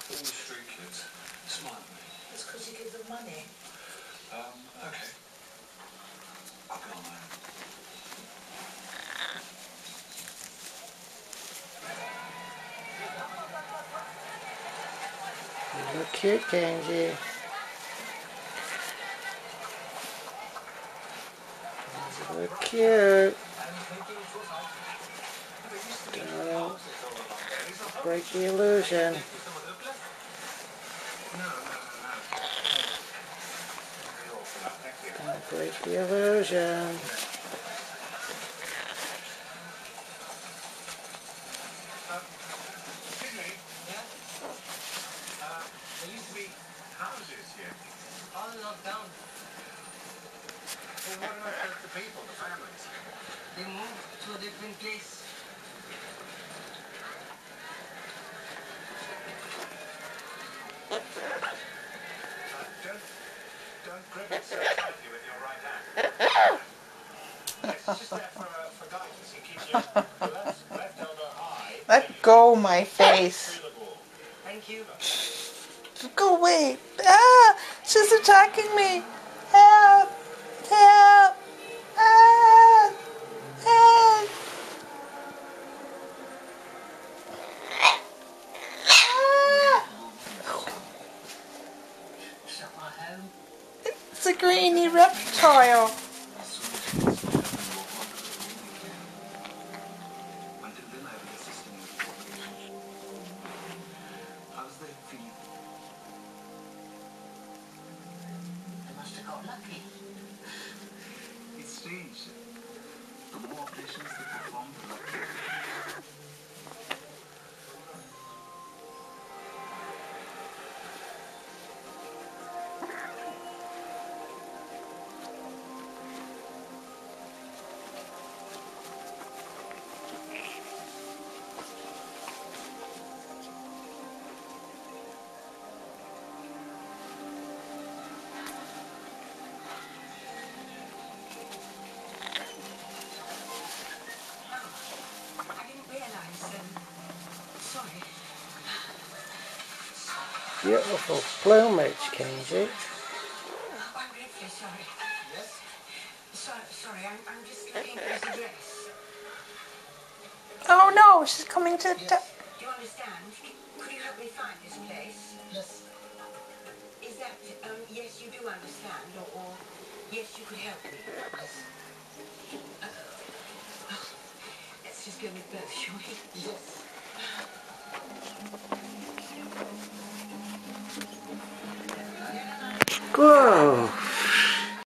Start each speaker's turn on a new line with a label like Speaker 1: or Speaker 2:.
Speaker 1: All the street kids smile at me.
Speaker 2: It's because you give them money.
Speaker 1: Okay. I'll be on my own.
Speaker 3: You look cute, Kainji. You look cute. Don't break the illusion. Don't break the illusion.
Speaker 1: There used to be houses here. All knocked down. Well, what about the people, the families? They moved to a different place. Don't grip it so tightly with your right hand. It's just there for guidance and keep your left elbow high.
Speaker 3: Let go my face.
Speaker 1: Thank you.
Speaker 3: Go away. Ah! She's attacking me. Help! Help! Ah! Help! Ah! It's a greeny reptile.
Speaker 2: Lucky.
Speaker 1: It's strange. The more operations they perform, the luckier.
Speaker 3: Beautiful plumage, Kainji.
Speaker 2: I'm dreadfully sorry. Yes? Sorry, I'm just looking for his address.
Speaker 3: Oh no, she's coming to
Speaker 2: Yes. Do you understand? Could you help me find this place?
Speaker 1: Yes.
Speaker 2: Is that, yes, you do understand, or yes, you could help me?
Speaker 1: Yes.
Speaker 2: Let's just go with both, shall we?
Speaker 1: Yes.